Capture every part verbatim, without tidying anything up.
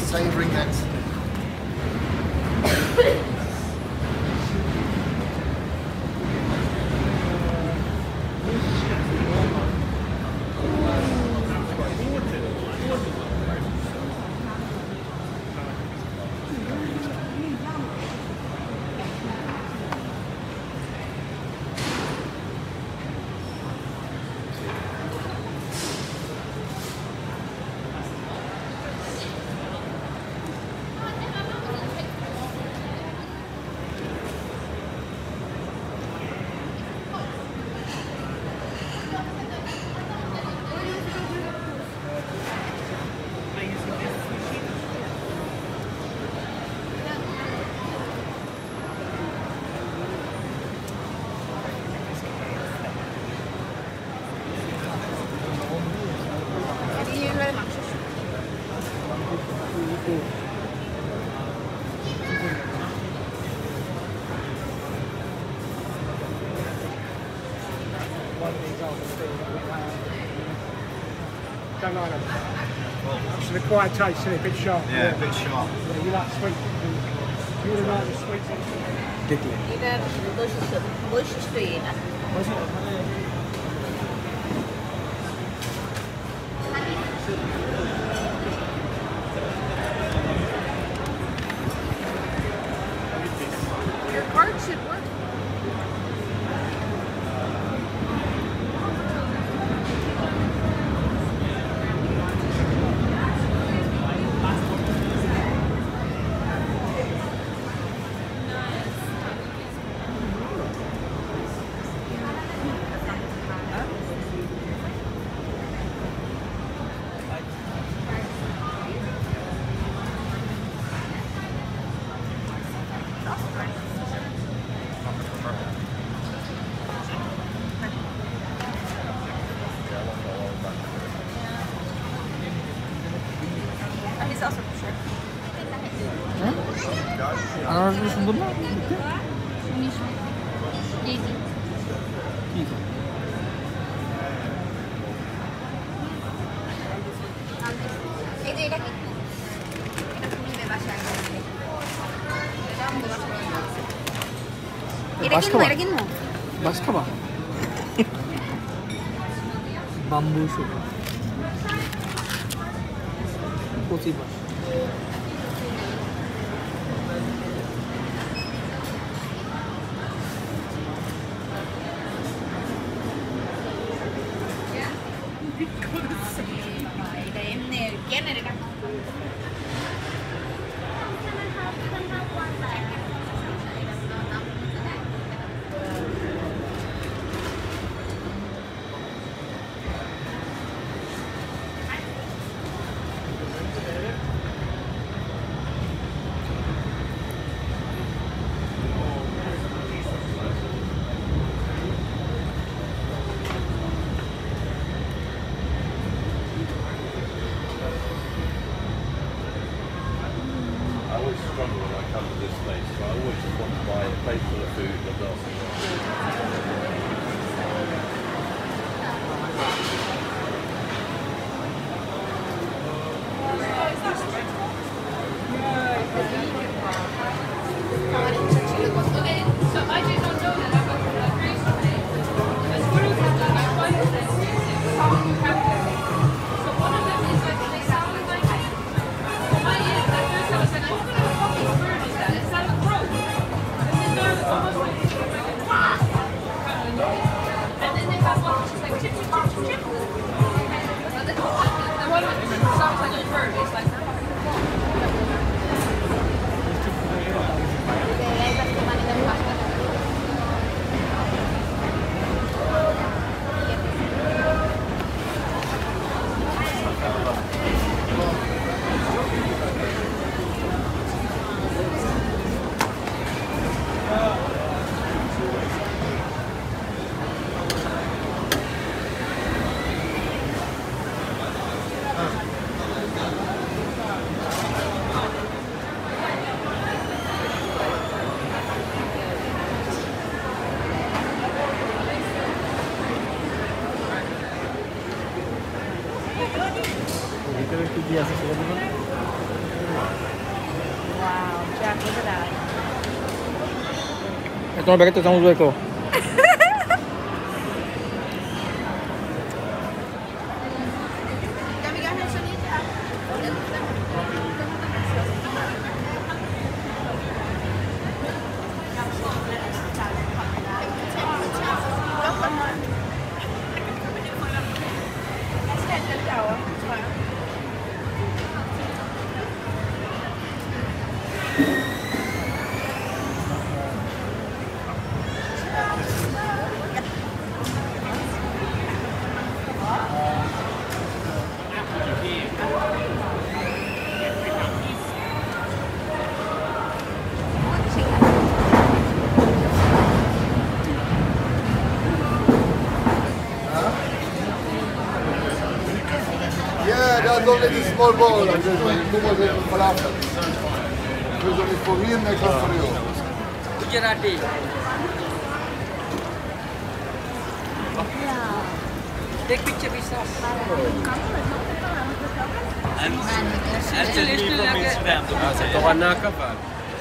savouring it. Don't like them. It's an acquired taste, isn't it? A bit sharp. Yeah, yeah, a bit sharp. Yeah, you like sweet. You really like the sweet. Diddly. Yine bulaşısı, bulaşısı yine. Your card should work. He's also for sure. Aranızda bunlar mı? Easy. Easy. Ede এটা কি? এটা খুলে বাসায় আসবে। এটা আমাদের বাসায় আছে। এটা কিনবো, এটা কিনবো। বাস খাবা? Bamboo shoot. কচি বাস। এটা এমনি কেন এটা? I always struggle when I come to this place, so I always just want to buy a plate full of food and nothing So I did not know that I got that recently. As Borough has done like one of them, sound characters. So one of them is like they sound like for my ears, at first I was like, what kind of fucking bird is that? It sounds broke. And then now it's almost like it's like a wah! Kind of noise. And then they have one which is like chip chip chip chip chip. And the, the, the one that sounds like a bird is like ভিতরে কি দিয়ে আছে সেটা বলুন। Wow, Jack, look at that. তোমার ব্যাগে তো চামচ রাখো Yeah, that's only the small bowl. And there's like two more little falafel. There's only for him, they come for you. Gujarati. Take picture, please. Actually, it's still like a...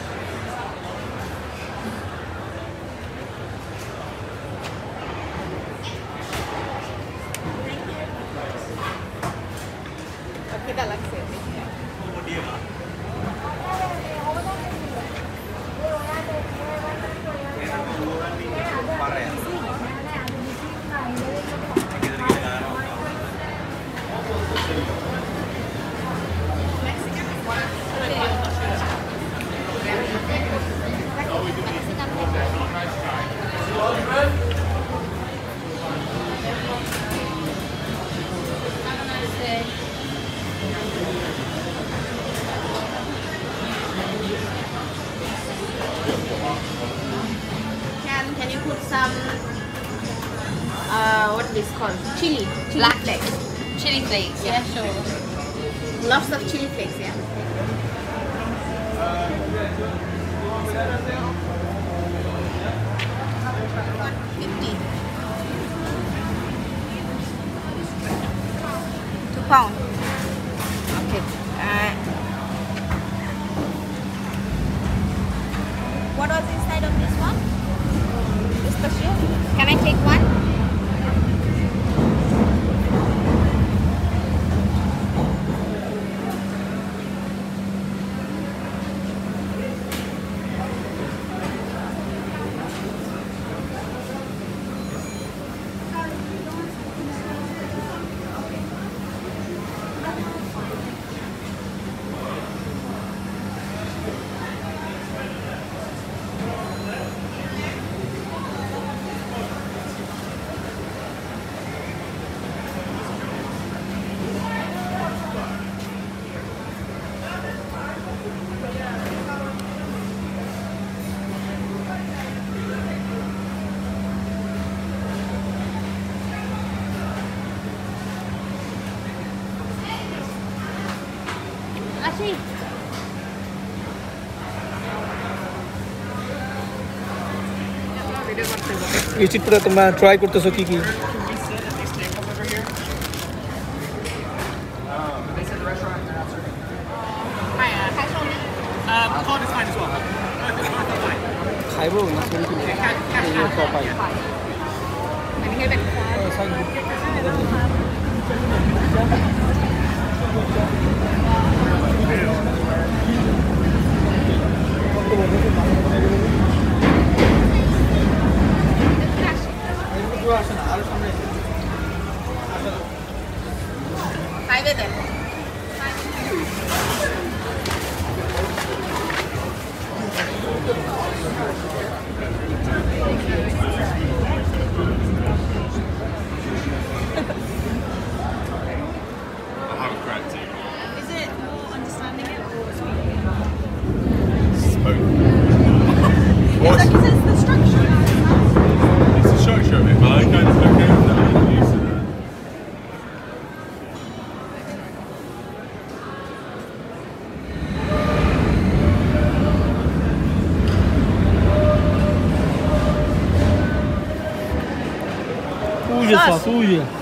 Kita langsung. Can can you put some uh what is called chili chili Black flakes? chili flakes. Yeah, sure. Lots of chili flakes, yeah. Fifty. Two pound. Okay. Uh, what was inside of this one? Pistachio. Can I take one? Actually, এই চিত্রটা তোমরা try করতেছো কি কি খাইবো না সব পাই highway there. I haven't cracked it. Is it more understanding it or Spoken. What? Is it the structure? It's a structure of it, but I kind of look over that. I'm used to that. Ужас, ужас.